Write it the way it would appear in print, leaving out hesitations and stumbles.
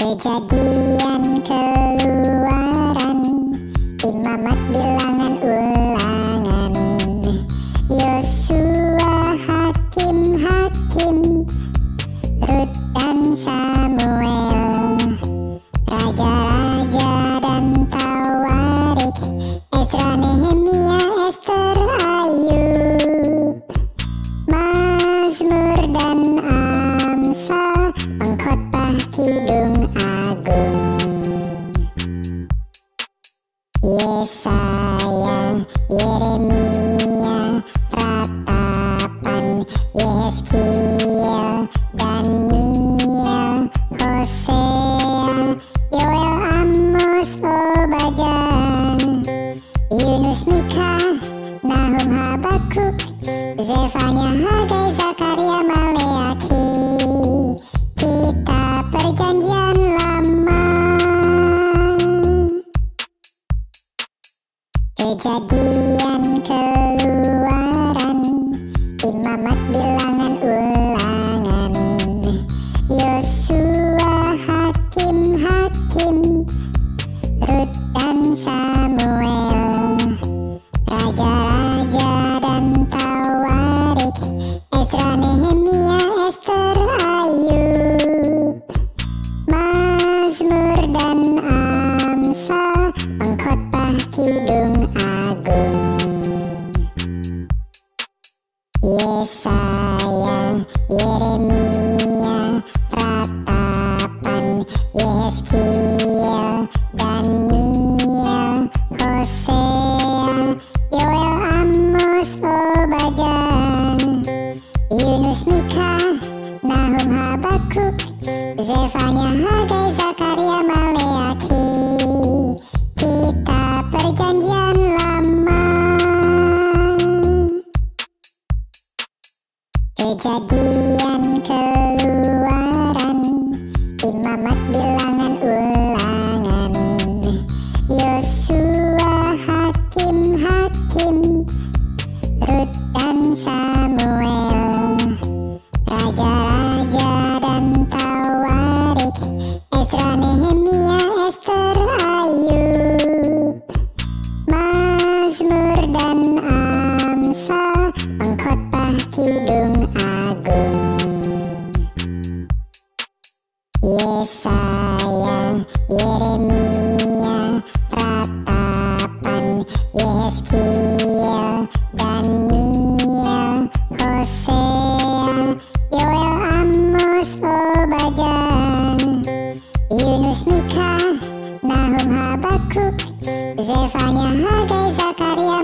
Kejadian keluaran, Imamat bilangan ulangan, Yosua hakim-hakim, Rut dan Samuel, raja-raja dan Tawarik, Ezra, Nehemia, Ester, Ayub, Mazmur dan Amsal, pengkhotbah Kidung Agung, Yesaya, Yeremia, Ratapan, Yehezkiel, Daniel, Hosea, Yoel, Amos, Obadjah, Yunus, Mika, Nahum, Habakuk, Zefanya, Hagai, Zakaria, Maleaki. Kitab Perjanjian Lama. Kejadian keluaran, Imamat bilangan ulangan, Yosua hakim-hakim, Rut dan Samuel, raja-raja dan Tawarik, Ezra, Nehemia, Ester, Ayub, Mazmur dan Amsal, pengkhotbah Kidung Agung, Yesaya, Yeremia, Ratapan, Yehezkiel, Daniel, Hosea, Yoel, Amos, Obadjah, Yunus, Mika, Nahum, Habakuk, Zefanya, Hagai, Zakaria, Maleaki. Kitab Perjanjian Lama. Kejadian keluaran, Imamat bilangan ulangan, Yosua hakim-hakim, Rut dan Samuel, raja-raja dan Tawarik, Ezra, Nehemia, Ester, Ayub, Mazmur dan Amsal, pengkhotbah Kidung Agung, Yesaya, Yeremia, Ratapan, Yehezkiel, Daniel, Hosea, Yoel, Amos, Obadjah, Yunus, Mika, Nahum, Habakuk, Zefanya, Hagai, Zakaria,